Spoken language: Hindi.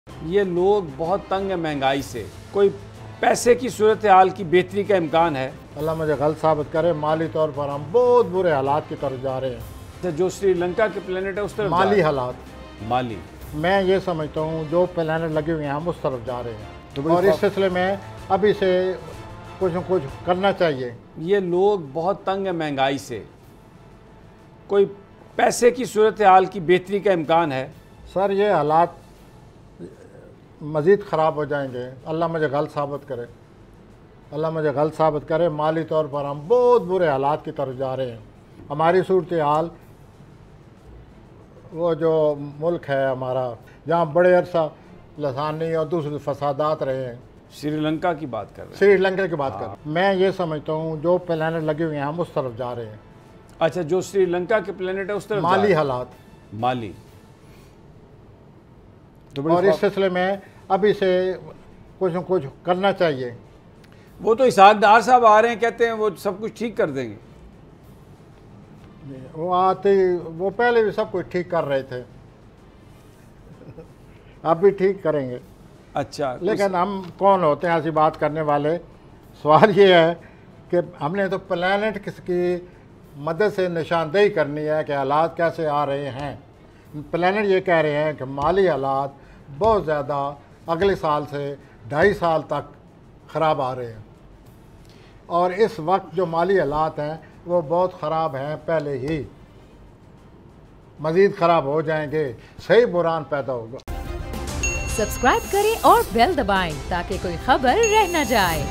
ये लोग बहुत तंग है महंगाई से, कोई पैसे की सूरत हाल की बेहतरी का इम्कान है। अल्लाह मुझे गलत साबित करे, माली तौर पर हम बहुत बुरे हालात की तरफ जा रहे हैं। जो श्रीलंका के प्लेनेट है उस तरफ माली हालात, माली मैं ये समझता हूँ जो प्लानेट लगे हुए हैं हम उस तरफ जा रहे हैं, तो और इस सिलसिले में अभी से कुछ न कुछ करना चाहिए। ये लोग बहुत तंग है महंगाई से, कोई पैसे की सूरत हाल की बेहतरी का इम्कान है। सर ये हालात मज़ीद ख़राब हो जाएंगे, अल्लाह मुझे गलत साबित करे, अल्लाह मुझे गलत साबित करे। माली तौर पर हम बहुत बुरे हालात की तरफ जा रहे हैं। हमारी सूरत हाल, वो जो मुल्क है हमारा जहाँ बड़े अरसा लसानी और दूसरे फसादात रहे हैं, श्रीलंका की बात कर रहे हैं। श्रीलंका की बात कर, मैं ये समझता हूँ जो प्लानेट लगे हुए हैं हम उस तरफ जा रहे हैं। अच्छा, जो श्रीलंका के प्लेनेट है उस तरफ माली हालात, माली, तो और इस सिलसिले में अभी से कुछ न कुछ करना चाहिए। वो तो इसहाक डार साहब आ रहे हैं, कहते हैं वो सब कुछ ठीक कर देंगे। वो आते, वो पहले भी सब कुछ ठीक कर रहे थे, अब भी ठीक करेंगे। अच्छा, लेकिन हम कौन होते हैं ऐसी बात करने वाले। सवाल ये है कि हमने तो प्लानेट किसकी मदद से निशानदेही करनी है कि हालात कैसे आ रहे हैं। प्लानेट ये कह रहे हैं कि माली हालात बहुत ज़्यादा अगले साल से 2.5 साल तक ख़राब आ रहे हैं, और इस वक्त जो माली हालात हैं वो बहुत ख़राब हैं, पहले ही मज़ीद ख़राब हो जाएंगे, सही बुरान पैदा होगा। सब्सक्राइब करें और बेल दबाएं ताकि कोई खबर रह न जाए।